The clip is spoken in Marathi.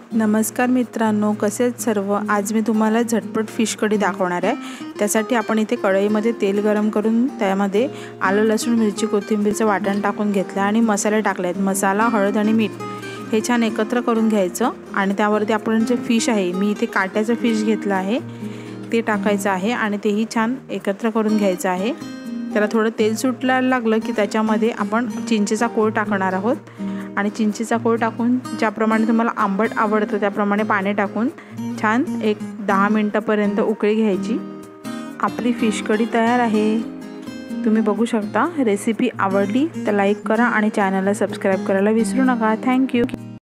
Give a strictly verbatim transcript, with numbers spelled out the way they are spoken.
नमस्कार मित्रांनो, कसे आहेत सर्व। आज मी तुम्हाला झटपट फिश कढी दाखवणार आहे। त्यासाठी आपण इथे कढईमध्ये तेल गरम करून त्यामध्ये आलं लसूण मिरची कोथिंबीरचं वाटण टाकून घेतलं आणि मसाले टाकले आहेत। मसाला, हळद आणि मीठ हे छान एकत्र करून घ्यायचं आणि त्यावरती आपण जे फिश आहे, मी इथे काट्याचं फिश घेतलं आहे, ते टाकायचं आहे आणि तेही छान एकत्र करून घ्यायचं आहे। त्याला थोडं तेल सुटायला लागलं की त्याच्यामध्ये आपण चिंचेचा कोळ टाकणार आहोत आणि चिंचेचा कोळ टाकून ज्याप्रमाणे तुम्हाला आंबट आवडतं त्याप्रमाणे पाणी टाकून छान एक दहा मिनिटापर्यंत उकळी घ्यायची। आपली फिश कढी तयार आहे, तुम्ही बघू शकता। रेसिपी आवडली तर लाईक करा आणि चॅनलला सबस्क्राइब करायला विसरू नका। Thank you.